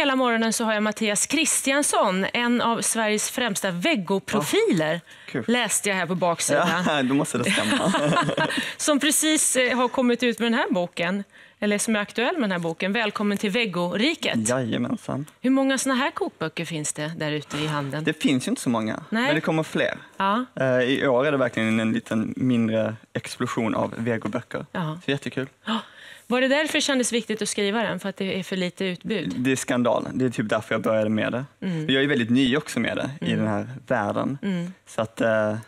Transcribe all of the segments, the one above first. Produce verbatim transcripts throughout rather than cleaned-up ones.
hela morgonen så har jag Mattias Kristiansson, en av Sveriges främsta vegoprofiler. Oh, läste jag här på baksidan. Ja, då måste det stämma. Som precis har kommit ut med den här boken, eller som är aktuell med den här boken. Välkommen till Vegoriket. Jajamensan. Hur många såna här kokböcker finns det där ute i handeln? Det finns ju inte så många, Nej. men det kommer fler. Ja. Uh, I år är det verkligen en liten mindre explosion av vegoböcker. Ja. Så jättekul. Ja. Var det därför det kändes viktigt att skriva den? För att det är för lite utbud? Det är skandal. Det är typ därför jag började med det. Mm. Jag är väldigt ny också med det Mm. i den här världen. Mm. Så att, uh,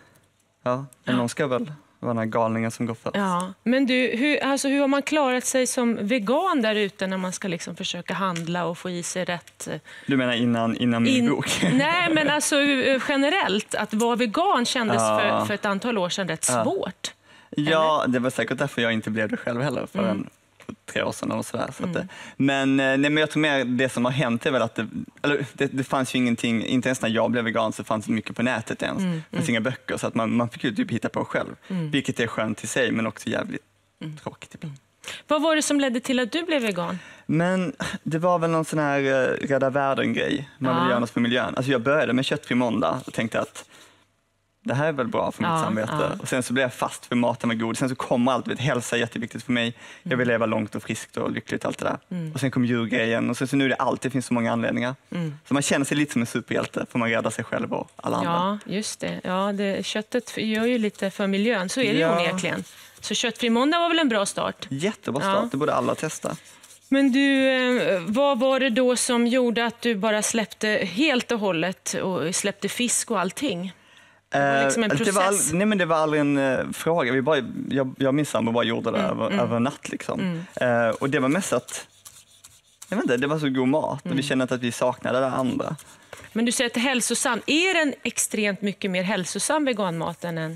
ja, men någon ska väl vara den här galningen som går först. Ja. Men du, hur, alltså, hur har man klarat sig som vegan där ute när man ska liksom försöka handla och få i sig rätt? Du menar innan, innan min In, bok? nej, men alltså generellt. Att vara vegan kändes Ja. för, för ett antal år sedan rätt Ja. svårt. Ja, det var säkert därför jag inte blev det själv heller förrän Mm. för tre år sedan. Och sådär. Så Mm. att det, men, nej, men jag tror mer det som har hänt är väl att det, eller det, det fanns ju ingenting, inte ens när jag blev vegan så fanns det mycket på nätet ens. Mm. Det fanns inga böcker så att man, man fick ju typ hitta på själv. Mm. Vilket är skönt i sig men också jävligt Mm. tråkigt ibland. Vad var det som ledde till att du blev vegan? Men det var väl någon sån här uh, rädda världen-grej. Man ville Ja. göra något för miljön. Alltså jag började med köttfri måndag och tänkte att det här är väl bra för mitt Ja, samvete. ja. Och sen så blev jag fast för maten med god. Sen så kommer allt, vet, hälsa är jätteviktigt för mig. Jag vill leva långt och friskt och lyckligt allt det där. Mm. Och sen kom djurgrejen och sen så nu är det allt, det finns så många anledningar. Mm. Så man känner sig lite som en superhjälte för man räddar sig själv och alla andra. Ja, just det. Ja, det. Köttet gör ju lite för miljön, så är det Ja. ju onekligen. Så köttfri måndag var väl en bra start? Jättebra Ja. start, det borde alla testa. Men du, eh, vad var det då som gjorde att du bara släppte helt och hållet och släppte fisk och allting? Det var liksom en Eh, det var all, process. nej men det var aldrig en uh, fråga. Vi bara, jag, jag och min sambo bara gjorde det Mm, över, mm. över en natt. Liksom. Mm. Eh, och det var mest att jag vet inte, det var så god mat och Mm. vi kände att vi saknade det andra. Men du säger att det är hälsosam. Är den extremt mycket mer hälsosam veganmaten än...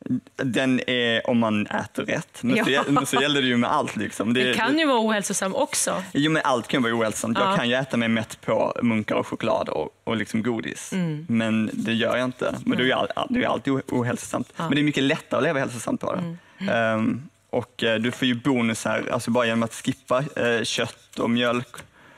Den är om man äter rätt. Men, Ja. så, men så gäller det ju med allt. Liksom. Det kan ju vara ohälsosam också. Jo, men allt kan vara ohälsosamt. Ja. Jag kan ju äta mig mätt på munkar och choklad och, och liksom godis. Mm. Men det gör jag inte. Men det är ju all, det är ju alltid oh- ohälsosamt. Ja. Men det är mycket lättare att leva hälsosamt på det. Mm. Ehm, och eh, du får ju bonusar, alltså bara genom att skippa eh, kött och mjölk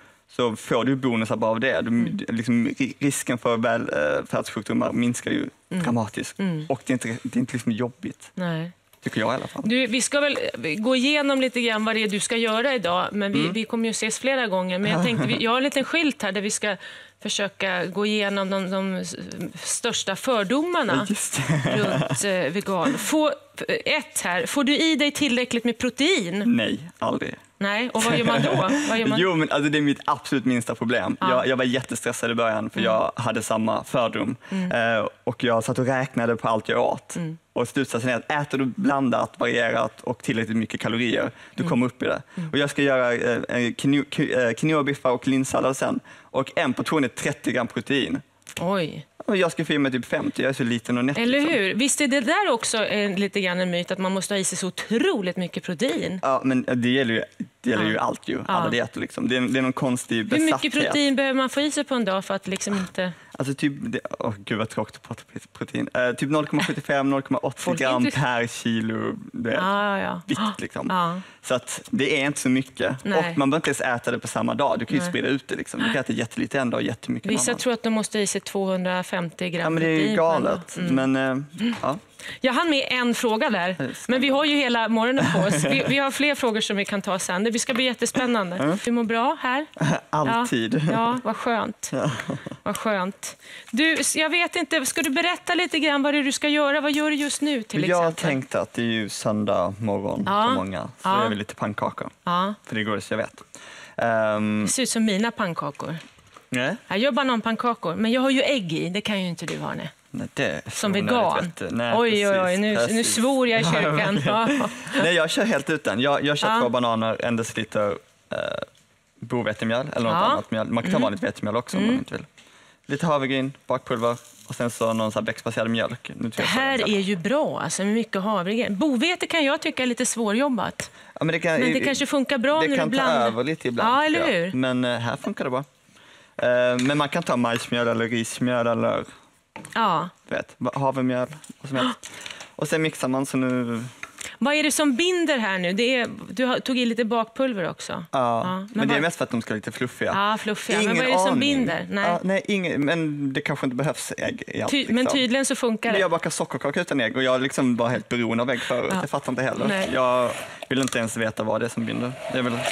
så får du bonusar bara av det. Du, Mm. liksom, ri- risken för välfärdssjukdomar minskar ju Mm. dramatiskt. Mm. Och det är inte, det är inte liksom jobbigt, Nej. tycker jag i alla fall. Du, vi ska väl gå igenom lite grann vad det är du ska göra idag, men vi, Mm. vi kommer ju ses flera gånger. Men jag tänkte, vi, jag har en liten skylt här där vi ska försöka gå igenom de, de största fördomarna Just det. runt eh, vegan. Få, ett här, får du i dig tillräckligt med protein? Nej, aldrig. Nej, och vad gör man då? Vad gör man? Jo, men alltså, det är mitt absolut minsta problem. Ja. Jag, jag var jättestressad i början för jag hade samma fördom. Eh, och jag satt och räknade på allt jag åt. Mm. Och slutsatsen är att äter du blandat, varierat och tillräckligt mycket kalorier, du kommer upp i det. Och jag ska göra eh, quinoa- quinoa- eh, quinoa-biffar och linssallad sen. Och en portion är trettio gram protein. Oj. Och jag ska få i mig typ femtio, jag är så liten och nätt. Eller liksom. hur? Visst är det där också en, lite grann en myt att man måste ha i sig så otroligt mycket protein? Ja, men det gäller ju, det gäller Ja. ju allt ju, Ja. alla dieter liksom. Det är, det är någon konstig Hur besatthet. mycket protein behöver man få i sig på en dag för att liksom inte... Alltså typ, det, åh gud vad tråkigt att prata protein. Uh, typ noll komma sjuttiofem till noll komma åttio Folk är gram inte- per kilo du vet, Ja, ja. vikt liksom. Ja. Så att det är inte så mycket. Nej. Och man behöver inte ens äta det på samma dag. Du kan ju Nej. sprida ut det liksom. Du kan äta jättelite en dag och jättemycket en Vissa annan. tror att de måste ha i sig tvåhundrafemtio gram Ja men det är ju protein. galet. Mm. Men uh, ja. Jag hann med en fråga där, Just men vi har ju hela morgonen på oss. Vi, vi har fler frågor som vi kan ta sen. Det ska bli jättespännande. Du mår bra här? Alltid. Ja, ja vad skönt. Vad skönt. Du, jag vet inte, ska du berätta lite grann vad det är du ska göra? Vad gör du just nu till Jag exempel? tänkte att det är ju söndag morgon Ja. för många. Så Ja. jag vill lite pannkakor. Ja, För det går det så jag vet. Um, det ser ut som mina pannkakor. nej. Jag gör bananpannkakor, men jag har ju ägg i. Det kan ju inte du ha. Nej. Nej, det är så Som onödigt, vegan. vet du. Nej, Oj, oj, oj, precis, nu, nu precis. svor jag i kyrkan. Ja. Nej, jag kör helt utan. Jag, jag kör Ja. två bananer, en deciliter eh, bovetemjöl eller något Ja. annat mjöl. Man kan ta Mm. vanligt vetemjöl också om man inte vill. Lite havregryn, bakpulver och sen så någon sån här bäcksbaserad mjölk. Nu Det här är ju bra, alltså, med mycket havregryn. Bovete kan jag tycka är lite svårjobbat. ja, men det, kan, Men det kanske funkar bra det när kan du ta blandar. över lite ibland. Ja, eller tycker jag. hur? Men eh, här funkar det bra. Eh, men man kan ta majsmjöl eller rismjöl eller Ja. vet, havremjöl och så vidare. Och sen mixar man så nu... Vad är det som binder här nu? Det är, du tog i lite bakpulver också. Ja, ja. Men, men det är mest för att de ska vara lite fluffiga. Ja, fluffiga. Ingen men vad är det som aning. binder? Nej, ja, nej ingen, men det kanske inte behövs ägg i allt. Ty, liksom. Men tydligen så funkar det. Jag bakar sockerkaka utan ägg och jag liksom var helt beroende av ägg förut. Ja. Jag fattar inte heller. Nej. Jag vill inte ens veta vad det är som binder. Jag vill...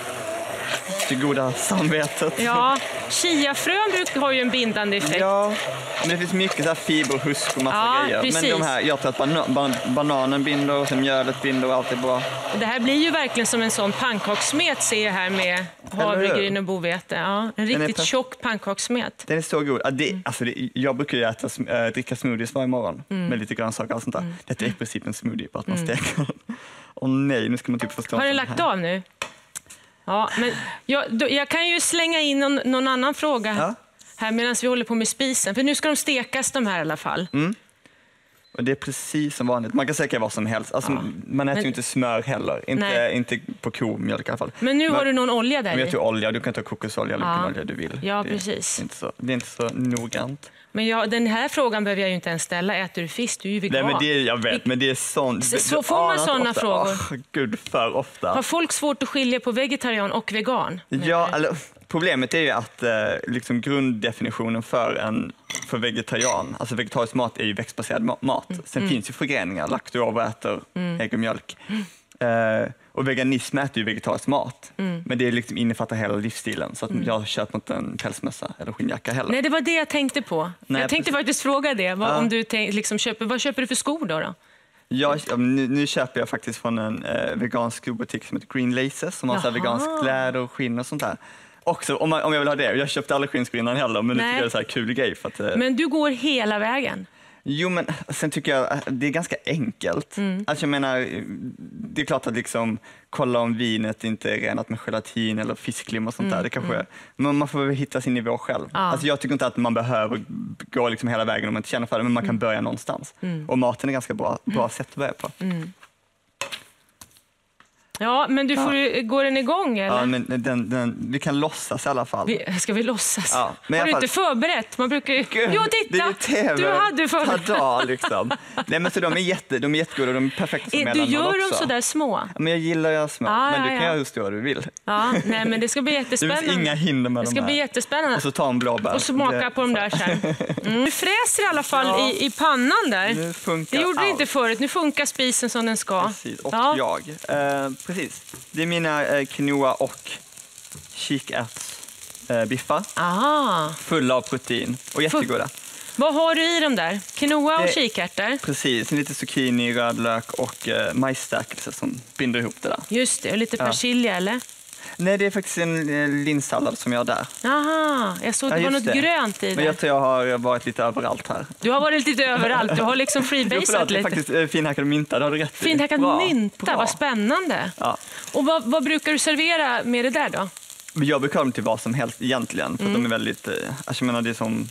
Det goda samvetet. Ja, chiafrön har ju en bindande effekt. Ja, men det finns mycket så här fiber, husk och massa ja, grejer. Precis. Men de här, jag tror att bana, ban, bananen binder och sen mjölet binder och allt är bra. Det här blir ju verkligen som en sån pannkakssmet ser jag här med havregryn och bovete. Ja, en riktigt tjock pannkakssmet. Den är så god. Ja, det, mm. alltså det, jag brukar ju äta, äh, dricka smoothies varje morgon mm. med lite grönsaker och allt sånt där. Mm. Det är i princip en smoothie, bara att man mm. steker. Åh nej, nu ska man typ förstå. Har du lagt här. Av nu? Ja, men jag, då, jag kan ju slänga in någon, någon annan fråga ja. här medan vi håller på med spisen. För nu ska de stekas de här i alla fall. Mm. Och det är precis som vanligt. Man kan säga vad som helst. Alltså, ja. Man äter men, ju inte smör heller. Inte, inte på komjölk i alla fall. Men nu men, har du någon olja där i? Jag tror olja. Du kan ta kokosolja eller vilken ja. olja du vill. Ja, det, precis. Det är inte så, det är inte så noggrant. Men jag, den här frågan behöver jag ju inte ens ställa. Äter du fisk? Du är ju vegan. Nej, men det, jag vet, men det är sånt. Så, så får man sådana ofta. frågor? Oh, Gud, för ofta. Har folk svårt att skilja på vegetarian och vegan? Ja, alltså, problemet är ju att eh, liksom grunddefinitionen för en för vegetarian, alltså vegetarisk mat är ju växtbaserad mat. Mm. Sen mm. finns ju förgreningar, lakto äter mm. ägg och mjölk. Mm. Eh, och veganism äter ju vegetarisk mat. Mm. Men det liksom innefattar hela livsstilen. Så att mm. jag köper inte en pälsmössa eller skinnjacka heller. Nej, det var det jag tänkte på. Nej, jag tänkte precis. faktiskt fråga det. Vad, ja. om du tänk, liksom köper, vad köper du för skor då? då? Jag, nu, nu köper jag faktiskt från en eh, vegansk skobutik som heter Green Laces. Som har så här vegansk kläder och skinn och sånt där. Också, om, man, om jag vill ha det. Jag köpte aldrig skinnskor innan heller. Men nu tycker jag det är så här kul grej. För att, eh, men du går hela vägen? Jo, men sen tycker jag att det är ganska enkelt. Mm. Alltså jag menar, det är klart att liksom kolla om vinet inte är renat med gelatin eller fisklim och sånt mm. där. Det kanske mm. Men man får hitta sin nivå själv. Ah. Alltså jag tycker inte att man behöver gå liksom hela vägen om man inte känner för det, men man kan mm. börja någonstans. Mm. Och maten är ganska bra, bra sätt att börja på. Mm. Ja, men du får ja. Går den igång eller? Ja, men den, den, vi kan låtsas i alla fall. Vi, ska vi låtsas? Ja, men har du fall... inte förberett? Man brukar ju... Gud, jo, titta! Det är du hade förberett. Dag, liksom. Nej, men så de är, jätte, de är jättegoda och de är perfekta som mellanmål också. Du gör dem så där små? Ja, men jag gillar att göra små, ah, men du kan ja. göra hur stora du vill. Ja, nej, men det ska bli jättespännande. Det finns inga hinder med det ska de här. bli jättespännande. Och så ta en blåbär. Och smaka det... på dem där sen. Mm. Du fräser i alla fall ja. i, i pannan där. Nu funkar det gjorde allt. det inte förut. Nu funkar spisen som den ska. Precis, och ja. jag. Eh, precis. Det är mina eh, quinoa och kikärtsbiffar. Eh, fulla av protein och jättegoda. Vad har du i dem där? Quinoa och kikärtor? Precis, lite zucchini, rödlök och eh, majsstärkelse som binder ihop det där. Just det, och lite persilja ja. eller? Nej, det är faktiskt en eh, linssallad som jag har där. Aha, jag såg att ja, det var något det. grönt i det. Men jag tror jag har varit lite överallt här. Du har varit lite överallt, du har liksom freebasat lite. Det är faktiskt eh, finhackad mynta, det har du rätt i. Finhackad mynta, Bra. vad spännande. Ja. Och vad, vad brukar du servera med det där då? Jag brukar ha dem till vad som helst egentligen, för mm. de är väldigt, eh, alltså jag menar det är som...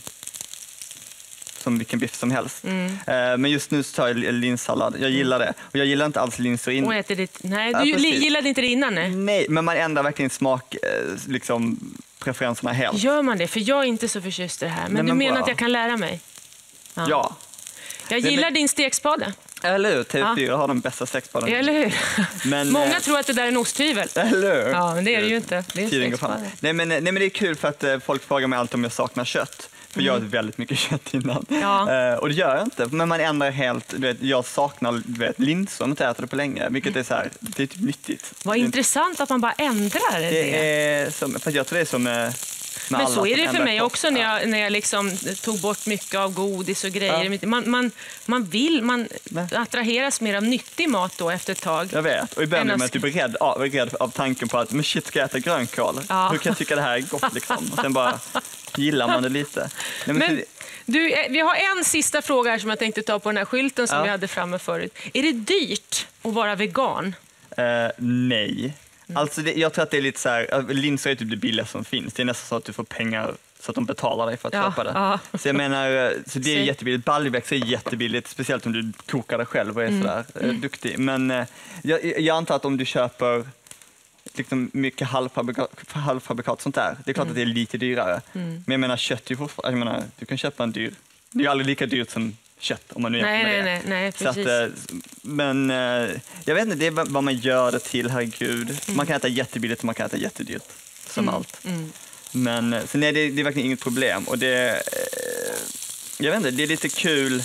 som vilken biff som helst. Mm. Men just nu så tar jag linssallad. Jag gillar det. Och jag gillar inte alls linsor in. Och äter det... Nej, du ja, gillade inte det innan? Nej? Nej, men man ändrar verkligen smak, liksom, preferenserna helt. Gör man det? För jag är inte så förtjust i det här. Men, Nej, men du menar bra. att jag kan lära mig? Ja. ja. Jag gillar men... din stekspade. Eller hur? T V fyra ja. har den bästa stekspaden. Eller hur? Men, Många äh... tror att det där är en osthyvel. Eller hur? Ja, men det är det ju inte. Det är en stekspade. Nej men, nej, men det är kul för att folk frågar mig alltid om jag saknar kött. För jag åt väldigt mycket kött innan. Ja. Uh, och det gör jag inte. Men man ändrar helt, du vet, jag saknar du vet, linser om jag inte äter det på länge. Vilket är så här, det är typ nyttigt. Vad intressant att man bara ändrar det. Det är som, för jag tror det är som med, med Men så är det för mig också när jag, när jag liksom tog bort mycket av godis och grejer. Ja. Man, man, man vill, man Nej. attraheras mer av nyttig mat då efter ett tag. Jag vet. Och i början med att du är rädd av, rädd av tanken på att men shit, ska jag äta grönkål? Ja. Hur kan jag tycka det här är gott liksom? Och sen bara... gillar man det lite. Nej, men men, du, vi har en sista fråga här som jag tänkte ta på den här skylten som ja. vi hade framme förut. Är det dyrt att vara vegan? Uh, nej. Mm. Alltså det, jag tror att det är lite så här, linser är typ det billigaste som finns. Det är nästan så att du får pengar så att de betalar dig för att ja, köpa det. Ja. Så jag menar, så det är så. jättebilligt. Baljväxt är jättebilligt, speciellt om du kokar det själv och är mm. sådär mm. duktig. Men uh, jag, jag antar att om du köper liksom mycket halvfabrikat, halvfabrikat sånt där. Det är klart mm. att det är lite dyrare. Mm. Men jag menar kött är fortfarande, jag menar, du kan köpa en dyr. Det är ju aldrig lika dyrt som kött om man nu nej, jämför nej, med nej, nej, precis. Så att, men jag vet inte, det är vad man gör det till, herregud. Mm. Man kan äta jättebilligt och man kan äta jättedyrt, som mm. allt. Mm. Men så nej, det, det är verkligen inget problem. Och det, jag vet inte, det är lite kul.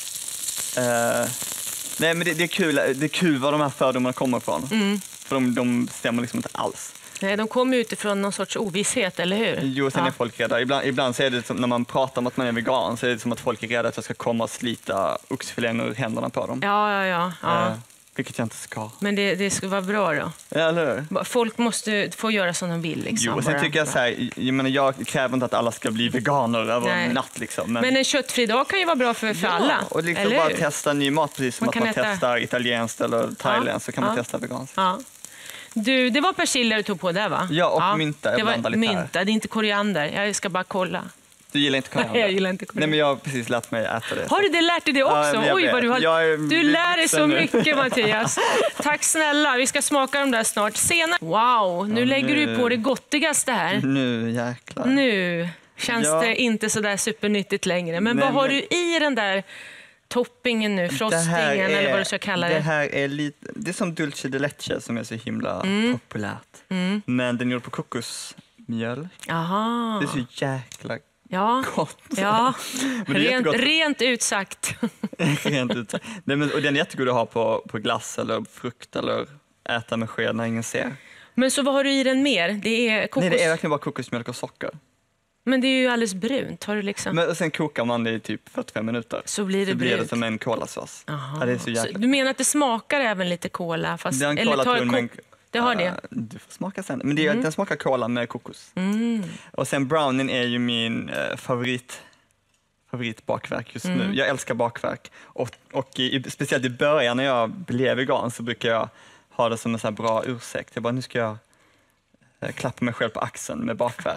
Uh, nej, men det, det är kul, det är kul var de här fördomarna kommer ifrån. Mm. För de, de stämmer liksom inte alls. Nej, de kommer utifrån någon sorts ovisshet, eller hur? Jo, sen ja. är folk rädda. Ibland, ibland så är det som när man pratar om att man är vegan, så är det som att folk är rädda att jag ska komma och slita oxfilén ur händerna på dem. Ja, ja, ja. ja. Uh, vilket jag inte ska. Men det, det ska vara bra då. Ja, eller hur? Folk måste få göra som de vill. Liksom, jo, och sen bara. tycker jag så här, jag, menar, jag kräver inte att alla ska bli veganer över en natt. Liksom, men... men en köttfri dag kan ju vara bra för, för ja, alla. Och liksom bara hur? Testa ny mat, precis som man att man äta... testar italienskt eller thailändskt, ja. Så kan man ja. testa veganskt. Ja. Du, det var persille du tog på där, va? Ja, och ja. mynta. Jag det var lite mynta, här. Det är inte koriander. Jag ska bara kolla. Du gillar inte koriander? Nej, jag gillar inte koriander. Nej, men jag har precis lärt mig äta det. Har du det lärt dig det också? Ja, oj, vad du har... är... Du lär dig så mycket, Mattias. Tack snälla. Vi ska smaka dem där snart. Senare. Wow, nu ja, lägger nu... du på det gottigaste här. Nu, jäklar. Nu känns ja. det inte så där supernyttigt längre. Men Nej, vad har men... du i den där toppingen nu? Frostingen är... eller vad du ska kalla det? Det här är lite... Det är som dulce de leche som är så himla mm. populärt. Mm. Men den är gjord på kokosmjöl. Aha. Det är så jäkla ja. gott. Ja, rent, rent utsagt. rent utsagt. Nej, men, och den är jättegod att ha på, på glass eller frukt eller äta med sked när ingen ser. Men så vad har du i den mer? Det är kokos... Nej, det är verkligen bara kokosmjölk och socker. Men det är ju alldeles brunt. Har du liksom... Men, och sen kokar man det i typ fyrtiofem minuter. Så blir det så blir det som en kolasås. Ja, det är så jäkla... så du menar att det smakar även lite kola? Fast... Det är en eller tar ko... men... Det har det. Uh, du får smaka sen. Men det är, mm. den smakar kola med kokos. Mm. Och sen brownin är ju min uh, favorit favoritbakverk just mm. nu. Jag älskar bakverk. Och, och i, speciellt i början när jag blev vegan så brukar jag ha det som en så här bra ursäkt. Jag bara, nu ska jag uh, klappa mig själv på axeln med bakverk.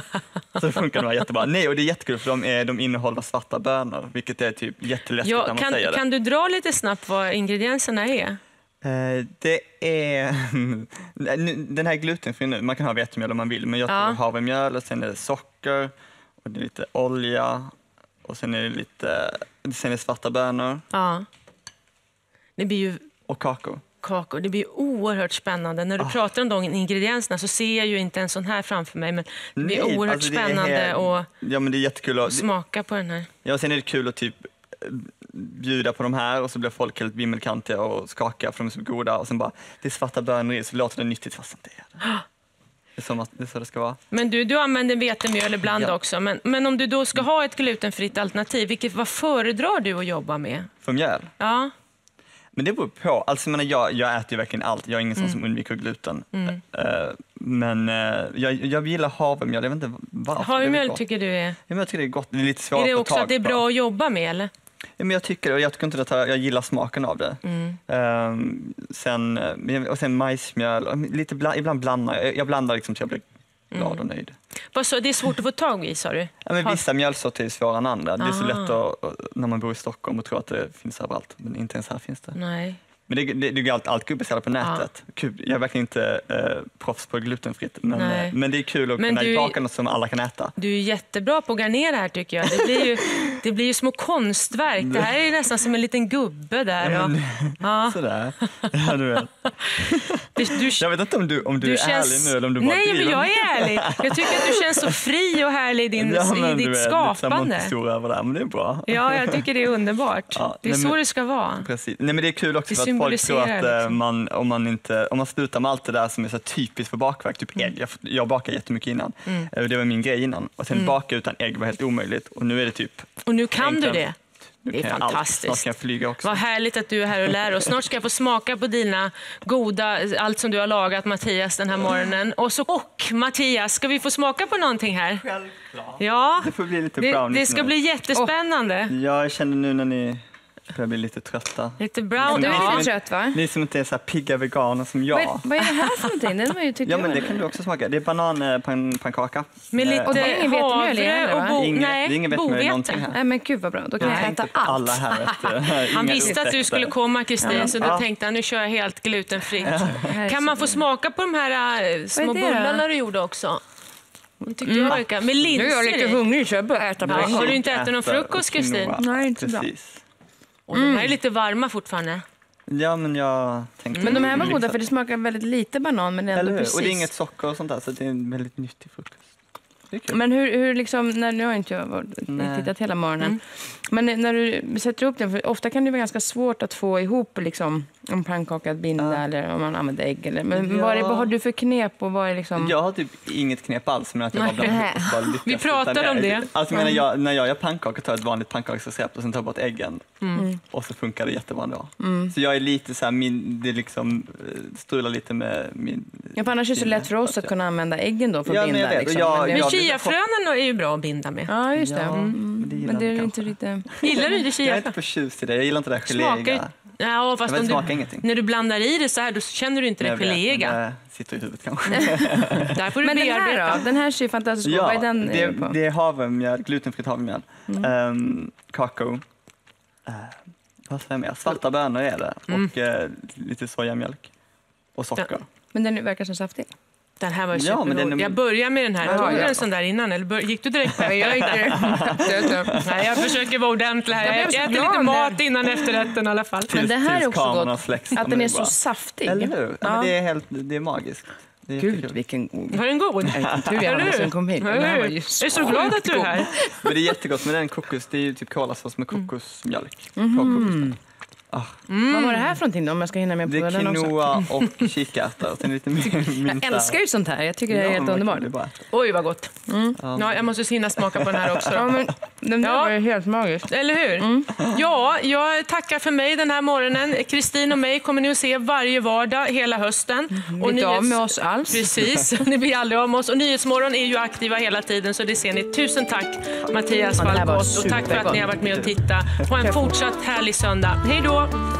Så funkar det jättebra. Nej, och det är jättekul för de, är, de innehåller svarta bönor, vilket är typ jätteläskigt ja, när man kan, säger det. Kan du dra lite snabbt vad ingredienserna är? Uh, det är den här glutenfri nu, man kan ha vetemjöl om man vill, men jag tar ja. havremjöl och sen är det socker och det är lite olja och sen är det lite sen är det svarta bönor. Ja. Det blir ju och kakor. Kakor. Det blir oerhört spännande. När du oh. pratar om de ingredienserna så ser jag ju inte en sån här framför mig, men det blir Nej, oerhört alltså det spännande helt... och ja, men det är jättekul att smaka på den här. Ja, och sen är det kul att typ bjuda på de här och så blir folk helt vimmelkantiga och skaka för de är så goda och sen bara, det är svarta bönor i så låter det nyttigt fast inte är det. Det är, som att, det är så det ska vara. Men du, du använder vetemjöl ibland ja. också, men, men om du då ska ha ett glutenfritt alternativ, vilket, vad föredrar du att jobba med? För mjöl? Ja. Men det beror på, alltså jag, menar, jag, jag äter ju verkligen allt, jag är ingen mm. sån som undviker gluten. Mm. Uh, men uh, jag, jag gillar havremjöl, jag vet inte varför. Havremjöl tycker du är? Ja, jag tycker det är gott, det är lite svårt att Är det också att det är bra på. Att jobba med, eller? Ja, men jag tycker jag tycker inte att jag, jag gillar smaken av det. Mm. Um, sen, och sen majsmjöl, lite bland, ibland blandar jag, jag blandar liksom så jag blir glad mm. och nöjd. Vad så, det är svårt att få tag i, sa du? Ja, men vissa mjölsorter är svårare än andra. Det är så lätt att, när man bor i Stockholm och tror att det finns överallt, men inte ens här finns det. Nej. Men det, det, det går allt, allt beställt på nätet. Ja. Kul. Jag är verkligen inte eh, proffs på glutenfritt, men, eh, men det är kul att men kunna du, baka något som alla kan äta. Du är jättebra på att garnera här tycker jag. Det blir ju, det blir ju små konstverk. Det här är nästan som en liten gubbe där. Ja, men, ja. Sådär. Ja, du vet. Du, du, jag vet inte om du, om du, du är känns, ärlig nu eller om du bara Nej, men jag är ärlig. Jag tycker att du känns så fri och härlig i, din, ja, i ditt vet, skapande. Lite stor över det, men det är bra. Ja, jag tycker det är underbart. Ja, det är nej, så men, det ska vara. Precis. Nej, men det är kul också för att folk tror att liksom. man, om, man inte, om man slutar med allt det där som är så typiskt för bakverk, typ mm. ägg. Jag, jag bakade jättemycket innan. Mm. Det var min grej innan. Och sen mm. baka utan ägg var helt omöjligt. Och nu är det typ... Och nu kan enklare. Du det? Nu det är fantastiskt. Snart kan jag flyga också. Vad härligt att du är här och lär oss. Snart ska jag få smaka på dina goda, allt som du har lagat, Mattias, den här morgonen. Och, så, och Mattias, ska vi få smaka på någonting här? Självklart. Ja, det får bli lite brownies. Det, det ska nu. Bli jättespännande. Oh. Ja, jag känner nu när ni... Jag blir lite trötta. Lite brown. Du är lite trött, va? Ni som inte är så här pigga veganer som jag. Vad, vad är det här för någonting? Den var ju tycker ja, men det kan du också smaka. Det är bananpannkaka. Med lite och det är ingen vetemjöl i heller, va? Bo, ingen, nej, det är ingen vetemjöl i någonting här. Nej, men gud vad bra. Då kan jag, jag äta allt. Alla här efter, han visste att du skulle komma, Kristin, ja. Så då ja. tänkte han, nu kör jag helt glutenfritt. Ja. Kan man få smaka på de här äh, små bullarna du gjorde också? Tyckte mm. jag verkar. Med linser. Nu är jag lite hungrig så jag börjar äta på. Ja, har du inte ätit någon frukost, Kristin? Nej, inte bra. Och mm. de här är lite varma fortfarande. Ja, men jag tänkte... Men de här var goda för det smakar väldigt lite banan, men det är ändå precis. Och det är inget socker och sånt där, så det är en väldigt nyttig frukost. Men hur, hur liksom, när, nu har inte jag tittat hela morgonen, mm. men när du sätter upp den, för ofta kan det vara ganska svårt att få ihop liksom, en pannkaka att binda ja. eller om man använder ägg. Eller, men ja. vad, är, vad har du för knep? Och vad är liksom... Jag har typ inget knep alls, men att jag bara lyckas. Vi pratar om det. Alltså, mm. jag, när jag gör pannkakor tar jag ett vanligt pannkaksrecept och sen tar jag bort äggen. Mm. Och så funkar det jättebra då. Mm. Så jag är lite så här, min, det liksom strular lite med min... Ja, för annars är det så lätt för oss att kunna använda äggen då för att ja, binda. Men, liksom. jag, men jag, chiafrönen är ju bra att binda med. Ja, just det. Ja, mm. det men det är inte lite... Gillar du det chia? Jag är inte förtjust i det. Jag gillar inte det geléiga. Ja, fast om du, när du blandar i det så här, då känner du inte det geléiga. Det sitter i huvudet kanske. Där får du men den här då? Den här ser fantastisk ut. Ja, Vad är den det, är på? det är havremjöl, glutenfritt havremjöl. Mm. Um, kakao. Uh, vad säger jag mer? Svarta bönor är det. Mm. Och uh, lite sojamjölk. Och socker. Ja. Men den verkar så saftig. Den här var ju ja, supergod. Är... Jag börjar med den här. Tog du en sån där innan? Eller bör... gick du direkt på? Jag gick direkt. Nej, jag försöker vara ordentlig här. Jag, jag äter lite mat innan efterrätten i alla fall. Men det här är också gott. Släcks, att den är så saftig. Eller hur? Ja. Men det är helt, det är magiskt. Det är Gud, vilken god. Var den god? Tur jag hade som kom hit. Jag är så glad att du är här. Men det är jättegott med den kokos. Det är ju typ kolasås med kokosmjölk. Mm. Ah. Mm. Vad var det här för någonting då, om jag ska hinna med på det? Det är quinoa och kikärtor. Jag älskar ju sånt här. Jag tycker det är ja, helt underbart. Oj, vad gott. Mm. Ja, jag måste hinna smaka på den här också. Ja, men den där ja. var ju helt magisk. Eller hur? Mm. Ja, jag tackar för mig den här morgonen. Kristin och mig kommer ni att se varje vardag hela hösten. Mm. Och ni är av med oss alls. Precis, ni blir aldrig av med oss. Och Nyhetsmorgon är ju aktiva hela tiden, så det ser ni. Tusen tack Mattias Falkås och tack för att ni har varit med och tittat. Ha en fortsatt härlig söndag. Hej då!